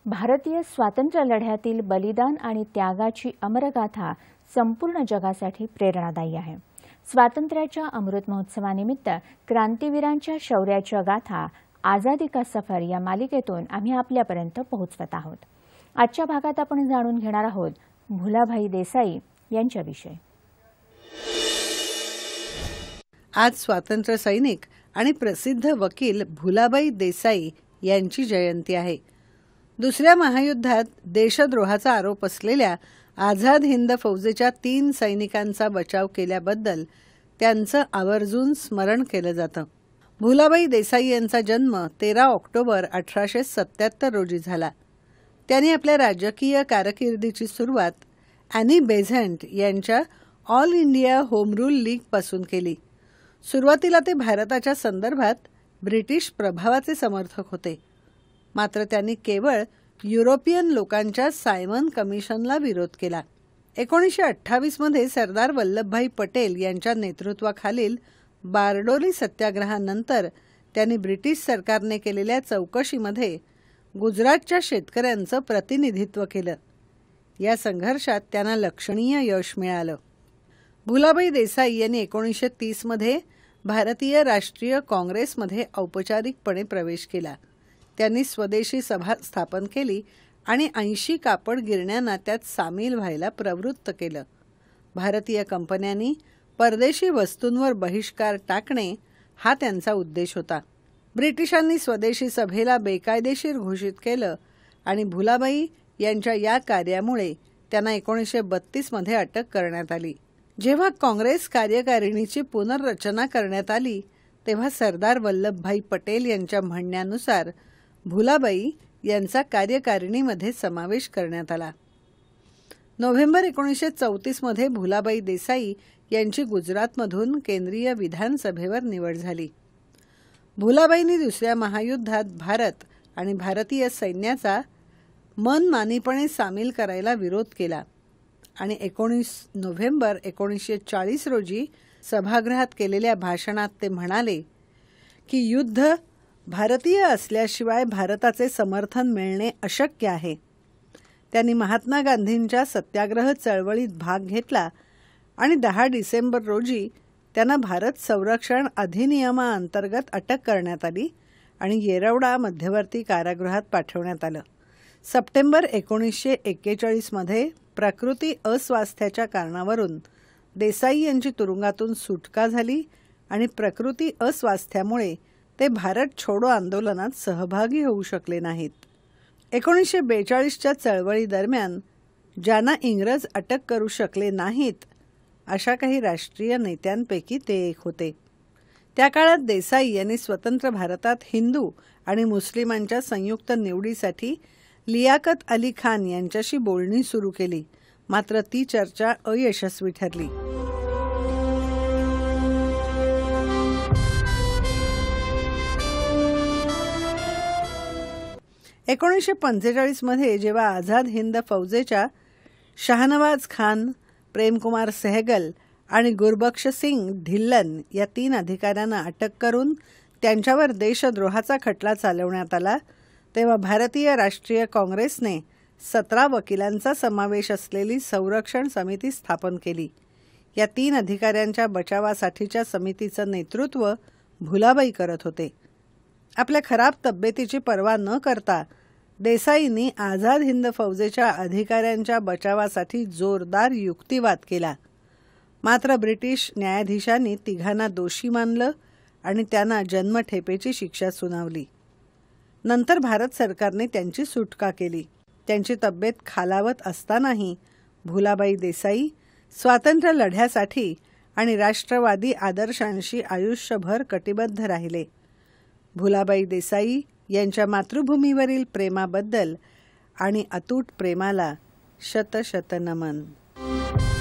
भारतीय स्वातंत्र्य लढ्यातील बलिदान आणि त्यागाची अमरगाथा संपूर्ण जगासाठी प्रेरणादायी आहे। स्वातंत्र्याच्या अमृत महोत्सवानिमित्त क्रांतिवीरांच्या शौर्याच्या गाथा आजादी का सफर या मालिकेतून आम्ही आपल्यापर्यंत पोहोचवत आहोत। आजच्या भागात आपण जाणून घेणार आहोत भुलाभाई देसाई यांच्याविषयी। आज स्वातंत्र्य सैनिक आणि प्रसिद्ध वकील भुलाभाई देसाई यांची जयंती आहे। दुसऱ्या महायुद्धात देशद्रोहाचा आरोप असलेल्या आझाद हिंद फौजेच्या 3 सैनिकांचा बचाव केल्याबद्दल त्यांचं आवर्जून स्मरण केलं जातं। भुलाभाई देसाई यांचा जन्म 13 ऑक्टोबर 1877 रोजी झाला। त्यांनी आपल्या राजकीय कारकिर्दीची सुरुवात ॲनी बेझंट यांच्या All India Home Rule League पासून केली। सुरुवातीला ते भारताच्या संदर्भात ब्रिटिश प्रभावाचे समर्थक होते, मात्र त्यांनी केवळ युरोपियन लोकांच्या सायमन कमिशनला विरोध केला। 1928 मध्ये सरदार वल्लभभाई पटेल यांच्या नेतृत्वाखालील बारडोली सत्याग्रहानंतर त्यांनी ब्रिटिश सरकारने केलेल्या चौकशीमध्ये गुजरातच्या शेतकऱ्यांचं प्रतिनिधित्व केलं। या संघर्षात त्यांना लक्षणीय यश मिळालं। भुलाभाई देसाई यांनी 1930 मध्ये भारतीय राष्ट्रीय काँग्रेसमध्ये औपचारिकपणे प्रवेश केला। त्यांनी स्वदेशी सभा स्थापन केली आणि 80 कापड गिरण्यांना त्यात सामील व्हायला प्रवृत्त केलं। भारतीय कंपन्यांनी परदेशी वस्तूंवर बहिष्कार टाकणे हा त्यांचा उद्देश होता। ब्रिटिशांनी स्वदेशी सभेला बेकायदेशीर घोषित केलं आणि भुलाभाई यांच्या या कार्यामुळे त्यांना 1932 मध्ये अटक करण्यात आली। जेव्हा काँग्रेस कार्यकारिणीची पुनर्रचना करण्यात आली तेव्हा सरदार वल्लभभाई पटेल यांच्या म्हणण्यानुसार भुलाभाई यांचा कार्यकारिणीमध्ये समावेश करण्यात आला। नोव्हेंबर 1934 मध्ये भुलाभाई देसाई यांची गुजरातमधून केंद्रीय विधानसभेवर निवड झाली। भुलाबाईंनी दुसऱ्या महायुद्धात भारत आणि भारतीय सैन्याचा मनमानीपणे सामील करायला विरोध केला आणि 19 नोव्हेंबर 1940 रोजी सभागृहात केलेल्या भाषणात ते म्हणाले की युद्ध भारतीय असल्याशिवाय भारताचे समर्थन मिळणे अशक्य आहे। त्यांनी महात्मा गांधींच्या सत्याग्रह चळवळीत भाग घेतला आणि 10 डिसेंबर रोजी त्यांना भारत संरक्षण अधिनियमाअंतर्गत अटक करण्यात आली आणि येरवडा मध्यवर्ती कारागृहात पाठवण्यात आलं। सप्टेंबर 1941 मध्ये प्रकृती अस्वास्थ्याच्या कारणावरून देसाई यांची तुरुंगातून सुटका झाली आणि प्रकृती अस्वास्थ्यामुळे ते भारत छोडो आंदोलनात सहभागी होऊ शकले नाहीत। 1942च्या चळवळी दरम्यान ज्यांना इंग्रज अटक करू शकले नाहीत अशा काही राष्ट्रीय नेत्यांपैकी ते एक होते। त्या काळात देसाई यांनी स्वतंत्र भारतात हिंदू आणि मुस्लिमांच्या संयुक्त निवडीसाठी लियाकत अली खान यांच्याशी बोलणी सुरू केली, मात्र ती चर्चा अयशस्वी ठरली। 1945 मध्ये जेव्हा आझाद हिंद फौजेच्या शाहनवाज खान, प्रेमकुमार सहगल आणि गुरबख्श सिंग ढिल्लन या 3 अधिकाऱ्यांना अटक करून त्यांच्यावर देशद्रोहाचा खटला चालवण्यात आला, तेव्हा भारतीय राष्ट्रीय काँग्रेसने 17 वकिलांचा समावेश असलेली संरक्षण समिती स्थापन केली। या 3 अधिकाऱ्यांच्या बचावासाठीच्या समितीचं नेतृत्व भुलाबाई करत होते। आपल्या खराब तब्येतीची पर्वा न करता देसाईंनी आझाद हिंद फौजेच्या अधिकाऱ्यांच्या बचावासाठी जोरदार युक्तिवाद केला, मात्र ब्रिटिश न्यायाधीशांनी तिघांना दोषी मानलं आणि त्यांना जन्मठेपेची शिक्षा सुनावली। नंतर भारत सरकारने त्यांची सुटका केली। त्यांची तब्येत खालावत असतानाही भुलाबाई देसाई स्वातंत्र्य लढ्यासाठी आणि राष्ट्रवादी आदर्शांशी आयुष्यभर कटिबद्ध राहिले। भुलाबाई देसाई यांच्या मातृभूमीवरील प्रेमाबद्दल आणि अतूट प्रेमाला शत शत नमन।